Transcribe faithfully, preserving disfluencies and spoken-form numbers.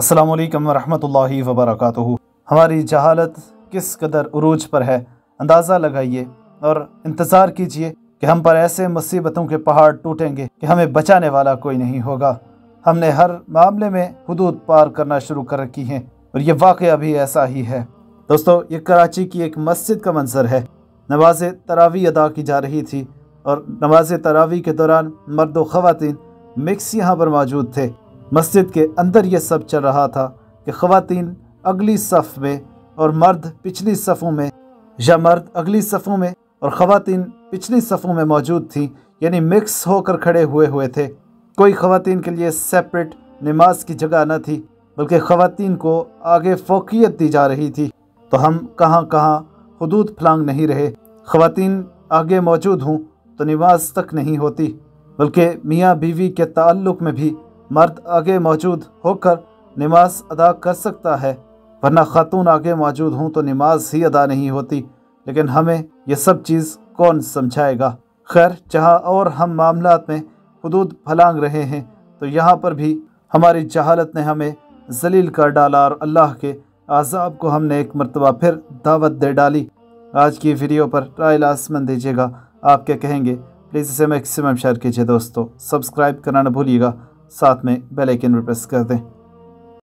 अस्सलामु अलैकुम वरहमतुल्लाहि वबरकातुहू। हमारी जहालत किस कदर उरूज पर है, अंदाज़ा लगाइए और इंतज़ार कीजिए कि हम पर ऐसे मुसीबतों के पहाड़ टूटेंगे कि हमें बचाने वाला कोई नहीं होगा। हमने हर मामले में हुदूद पार करना शुरू कर रखी हैं और ये वाक़या भी ऐसा ही है। दोस्तों, ये कराची की एक मस्जिद का मंजर है। नमाज तरावी अदा की जा रही थी और नमाज तरावी के दौरान मर्द व ख़वातीन मिक्स यहाँ पर मौजूद थे। मस्जिद के अंदर ये सब चल रहा था कि ख़वातीन अगली सफ़ में और मर्द पिछली सफ़ों में, या मर्द अगली सफ़ों में और ख़वातीन पिछली सफ़ों में मौजूद थीं, यानी मिक्स होकर खड़े हुए हुए थे। कोई ख़वातीन के लिए सेपरेट नमाज की जगह न थी, बल्कि ख़वातीन को आगे फ़ौक़ियत दी जा रही थी। तो हम कहाँ कहाँ हुदूद फलांग नहीं रहे। ख़वातीन आगे मौजूद हों तो नमाज तक नहीं होती, बल्कि मियाँ बीवी के ताल्लुक़ में भी मर्द आगे मौजूद होकर नमाज अदा कर सकता है, वरना ख़ातून आगे मौजूद हों तो नमाज ही अदा नहीं होती। लेकिन हमें यह सब चीज़ कौन समझाएगा। खैर, जहाँ और हम मामलात में हुदूद फलांग रहे हैं, तो यहाँ पर भी हमारी जहालत ने हमें ज़लील कर डाला और अल्लाह के अज़ाब को हमने एक मरतबा फिर दावत दे डाली। आज की वीडियो पर राय लाज़मन दीजिएगा, आप क्या कहेंगे। प्लीज़ इसे मैक्सिमम शेयर कीजिए दोस्तों, सब्सक्राइब करना न भूलिएगा, साथ में बेल आइकन पर प्रेस कर दें।